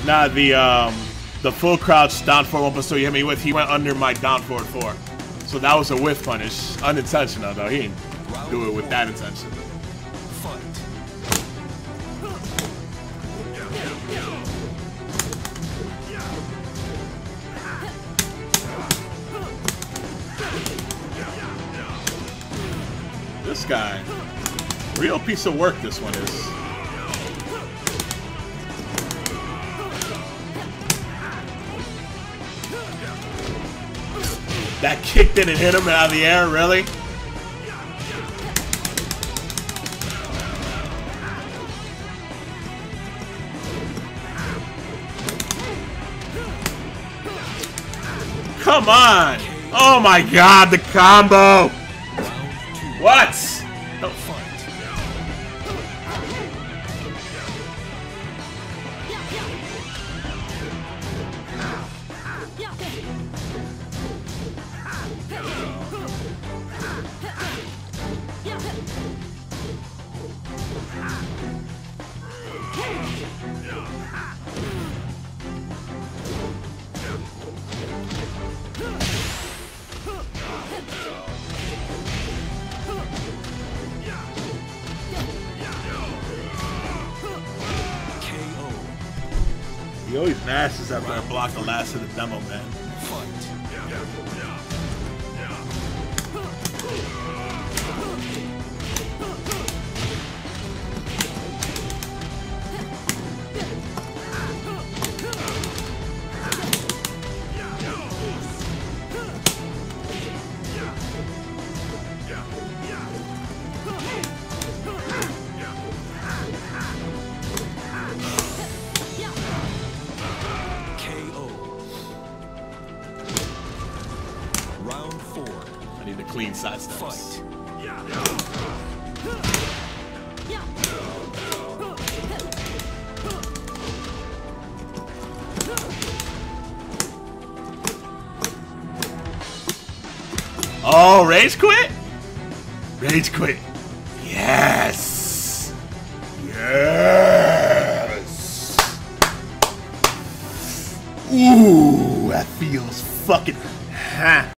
Nah, the full crouch down forward 1 so you hit me with, he went under my down forward 4. So that was a whiff punish. Unintentional though. He didn't do it with that intention. This guy, real piece of work this one is. That kick didn't hit him out of the air, really? Come on! Oh my god, the combo! What? Don't fight. He always mashes after I block the last of the demo, man. I need a clean side steps. Oh, rage quit? Rage quit. Yes. Yes. Ooh, that feels fucking.